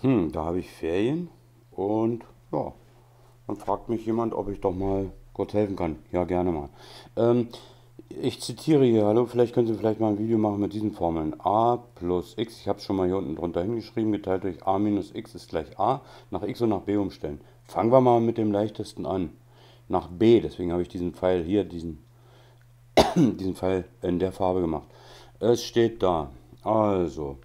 Da habe ich Ferien und ja, dann fragt mich jemand, ob ich doch mal kurz helfen kann. Ja, gerne mal. Ähm, Ich zitiere hier, hallo, vielleicht können Sie vielleicht mal ein Video machen mit diesen Formeln. A plus x, ich habe es schon mal hier unten drunter hingeschrieben, geteilt durch a minus x ist gleich a, nach x und nach b umstellen. Fangen wir mal mit dem leichtesten an. Nach b, deswegen habe ich diesen Pfeil hier, diesen Pfeil in der Farbe gemacht. Es steht da, also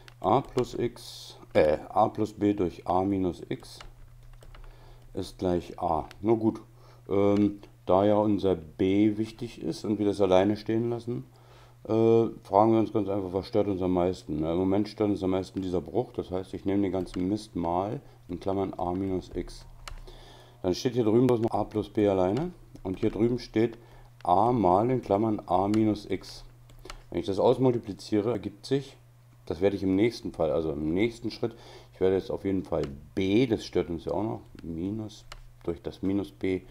a plus b durch a minus x ist gleich a. Na gut, da ja unser b wichtig ist und wir das alleine stehen lassen, fragen wir uns ganz einfach, was stört uns am meisten? Na, im Moment stört uns am meisten dieser Bruch, das heißt, ich nehme den ganzen Mist mal in Klammern a minus x. Dann steht hier drüben bloß noch a plus b alleine und hier drüben steht a mal in Klammern a minus x. Wenn ich das ausmultipliziere, ergibt sich, das werde ich im nächsten Fall, also im nächsten Schritt, ich werde jetzt auf jeden Fall b, das stört uns ja auch noch, minus durch das minus b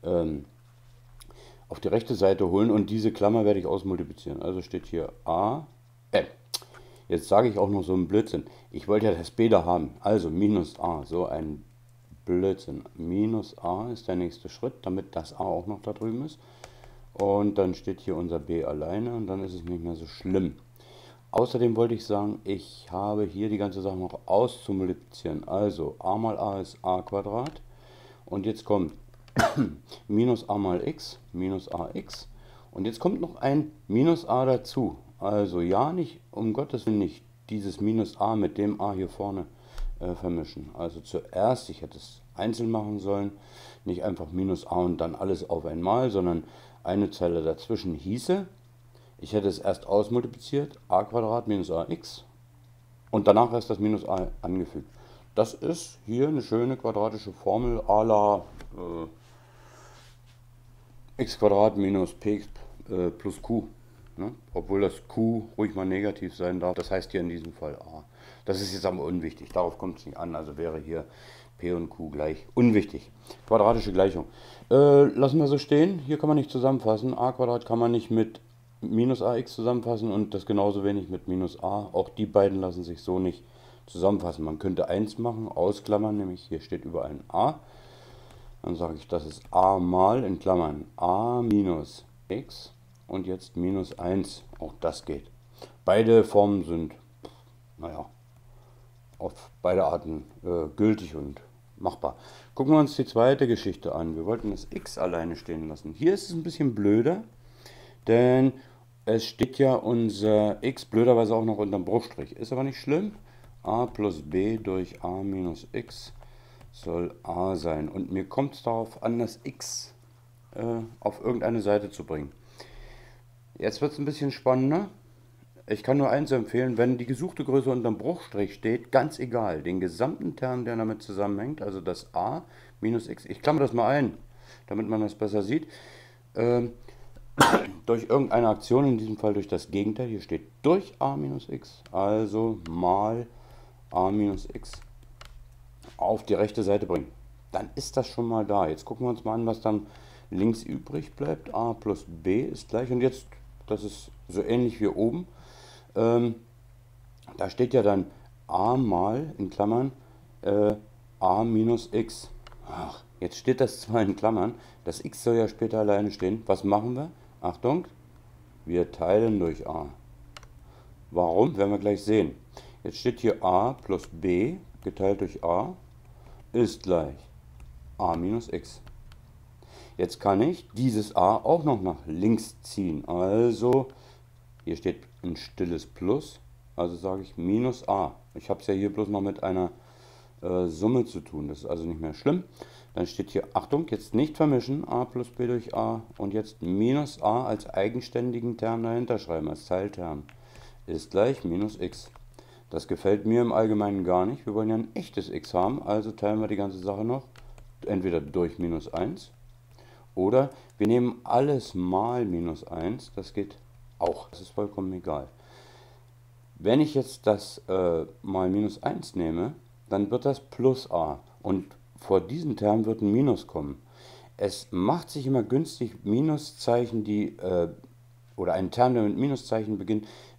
auf die rechte Seite holen und diese Klammer werde ich ausmultiplizieren. Also steht hier a, jetzt sage ich auch noch so einen Blödsinn. Ich wollte ja das b da haben, also minus a, so ein Blödsinn. Minus a ist der nächste Schritt, damit das a auch noch da drüben ist. Und dann steht hier unser b alleine und dann ist es nicht mehr so schlimm. Außerdem wollte ich sagen, ich habe hier die ganze Sache noch auszumultiplizieren. Also a mal a ist a Quadrat. Und jetzt kommt minus a mal x, minus ax. Und jetzt kommt noch ein minus a dazu. Also ja, nicht, um Gottes Willen nicht dieses minus a mit dem a hier vorne vermischen. Also zuerst, ich hätte es einzeln machen sollen, nicht einfach minus a und dann alles auf einmal, sondern eine Zeile dazwischen hieße, ich hätte es erst ausmultipliziert, a Quadrat minus ax und danach erst das minus a angefügt. Das ist hier eine schöne quadratische Formel à la x Quadrat minus p plus q. Ne? Obwohl das q ruhig mal negativ sein darf. Das heißt hier in diesem Fall a. Das ist jetzt aber unwichtig. Darauf kommt es nicht an. Also wäre hier p und q gleich. Unwichtig. Quadratische Gleichung. Lassen wir so stehen. Hier kann man nicht zusammenfassen. A Quadrat kann man nicht mit minus ax zusammenfassen und das genauso wenig mit minus a. Auch die beiden lassen sich so nicht zusammenfassen. Man könnte eins machen, ausklammern, nämlich hier steht überall ein a. Dann sage ich, das ist a mal in Klammern a minus x und jetzt minus 1. Auch das geht. Beide Formen sind, naja, auf beide Arten gültig und machbar. Gucken wir uns die zweite Geschichte an. Wir wollten das x alleine stehen lassen. Hier ist es ein bisschen blöder, denn es steht ja unser x blöderweise auch noch unterm Bruchstrich. Ist aber nicht schlimm. A plus b durch a minus x soll a sein. Und mir kommt es darauf an, das x auf irgendeine Seite zu bringen. Jetzt wird es ein bisschen spannender. Ich kann nur eins empfehlen, wenn die gesuchte Größe unterm Bruchstrich steht, ganz egal, den gesamten Term, der damit zusammenhängt, also das a minus x, ich klammer das mal ein, damit man das besser sieht, durch irgendeine Aktion, in diesem Fall durch das Gegenteil, hier steht durch a minus x, also mal a minus x auf die rechte Seite bringen. Dann ist das schon mal da. Jetzt gucken wir uns mal an, was dann links übrig bleibt. A plus b ist gleich. Und jetzt, das ist so ähnlich wie oben. Da steht ja dann a mal in Klammern a minus x. Ach, jetzt steht das zwar in Klammern. Das x soll ja später alleine stehen. Was machen wir? Achtung, wir teilen durch a. Warum? Werden wir gleich sehen. Jetzt steht hier a plus b geteilt durch a ist gleich a minus x. Jetzt kann ich dieses a auch noch nach links ziehen. Also, hier steht ein stilles Plus, also sage ich minus a. Ich habe es ja hier bloß noch mit einer Summe zu tun, das ist also nicht mehr schlimm. Dann steht hier, Achtung, jetzt nicht vermischen, a plus b durch a und jetzt minus a als eigenständigen Term dahinter schreiben, als Teilterm, ist gleich minus x. Das gefällt mir im Allgemeinen gar nicht. Wir wollen ja ein echtes x haben, also teilen wir die ganze Sache noch entweder durch minus 1 oder wir nehmen alles mal minus 1, das geht auch, das ist vollkommen egal. Wenn ich jetzt das mal minus 1 nehme, dann wird das plus a und vor diesem Term wird ein Minus kommen. Es macht sich immer günstig, Minuszeichen, oder ein Term, der mit Minuszeichen beginnt,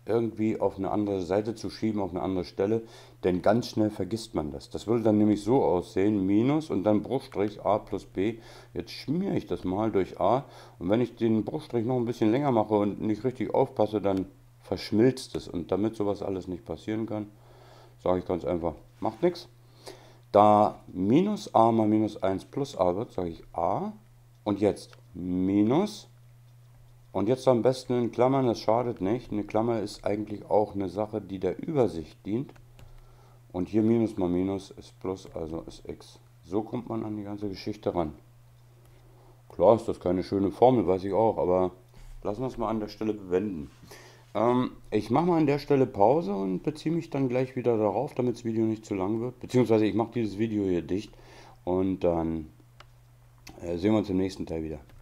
irgendwie auf eine andere Seite zu schieben, auf eine andere Stelle, denn ganz schnell vergisst man das. Das würde dann nämlich so aussehen, Minus und dann Bruchstrich a plus b. Jetzt schmiere ich das mal durch a und wenn ich den Bruchstrich noch ein bisschen länger mache und nicht richtig aufpasse, dann verschmilzt es. Und damit sowas alles nicht passieren kann, sage ich ganz einfach, macht nichts. Da minus a mal minus 1 plus a wird, sage ich a und jetzt minus. Und jetzt am besten in Klammern, das schadet nicht. Eine Klammer ist eigentlich auch eine Sache, die der Übersicht dient. Und hier Minus mal Minus ist Plus, also ist x. So kommt man an die ganze Geschichte ran. Klar ist das keine schöne Formel, weiß ich auch, aber lassen wir es mal an der Stelle bewenden. Ich mache mal an der Stelle Pause und beziehe mich dann gleich wieder darauf, damit das Video nicht zu lang wird. Beziehungsweise ich mache dieses Video hier dicht und dann sehen wir uns im nächsten Teil wieder.